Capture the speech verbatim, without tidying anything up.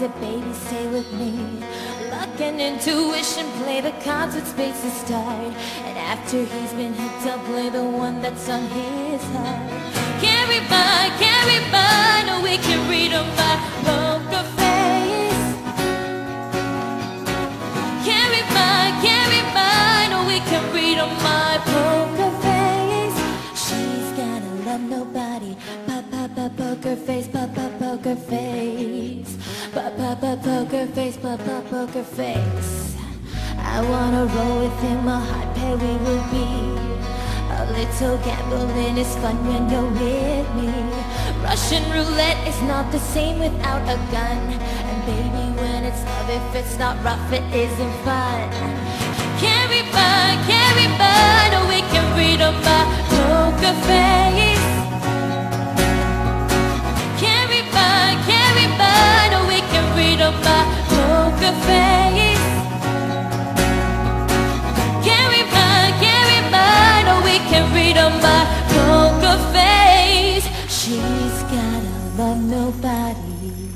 it, baby, stay with me. Luck and intuition, play the cards with spaces start. And after he's been hit, I'll play the one that's on his heart. Can't read mine, can't read mine, no, we can read on my poker face. Can't read mine, can't read mine, no, we can read on my poker face. She's gotta love nobody, pa pa pa poker face, pa pa poker face, pa pa pa poker face, pa pa poker face. I wanna roll with him, a hot pair we will be. A little gambling is fun when you're with me. Russian roulette is not the same without a gun. And baby, when it's love, if it's not rough, it isn't fun. Can't read mine, can't read mine, no, we can read on my poker face. Can't read mine, can't read mine, no, we can read on my poker face. Can't read mine, can't read mine, no, we can read on my poker face. She's gotta love nobody.